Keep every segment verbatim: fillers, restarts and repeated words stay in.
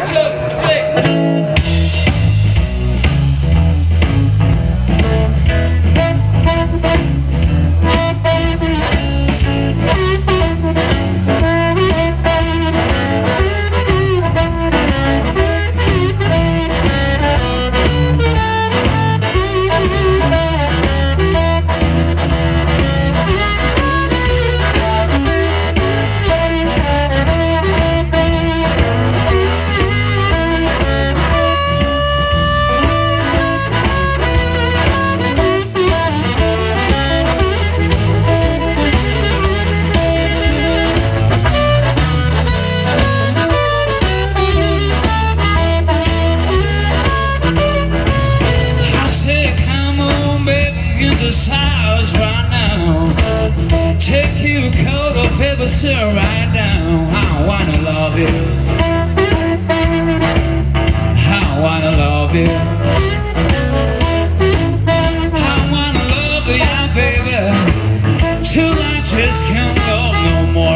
Take you cold or paper, sit right down. I wanna love you. I wanna love you. I wanna love you, yeah, baby, till I just can't love no more.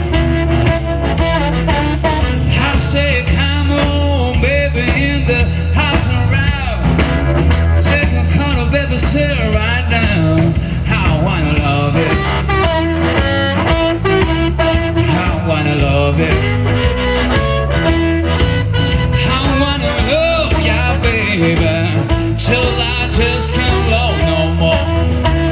I say, come on, baby, in the house and around. Take a cold or paper, sit right down. I wanna love you. I wanna love you. I wanna love ya, baby, till I just can't love no more.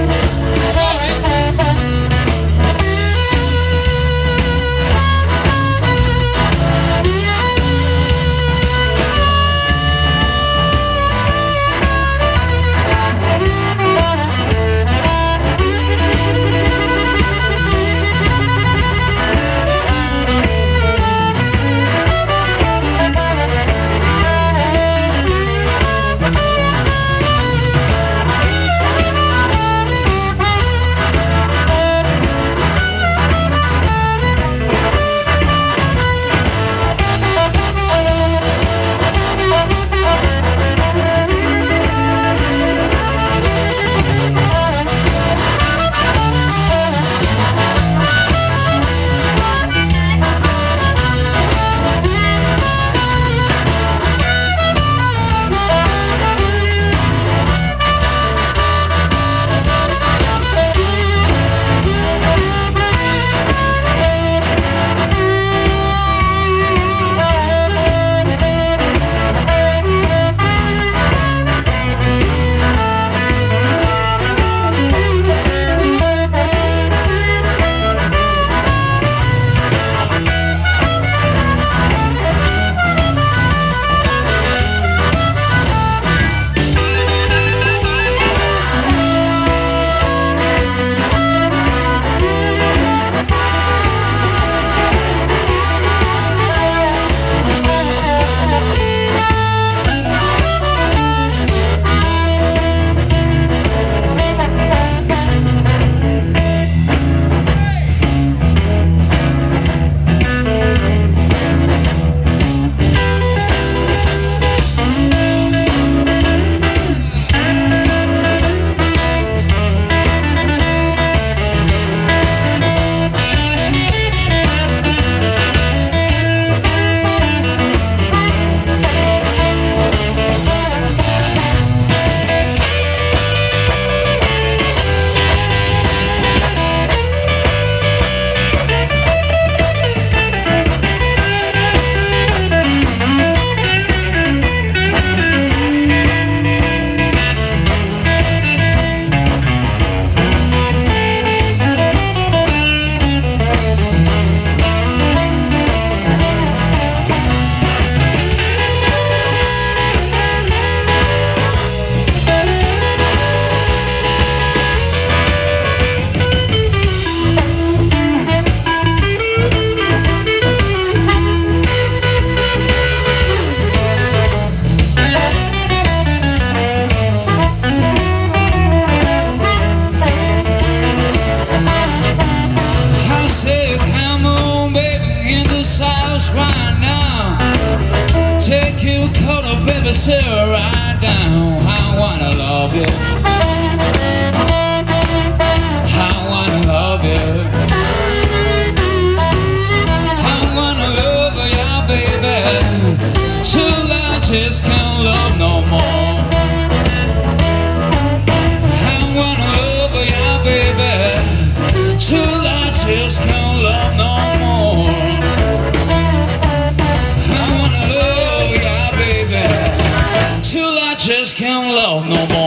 Take you cold or baby, sit right down. I wanna love you. I wanna love you. I wanna love you, yeah, baby, just can't love no more.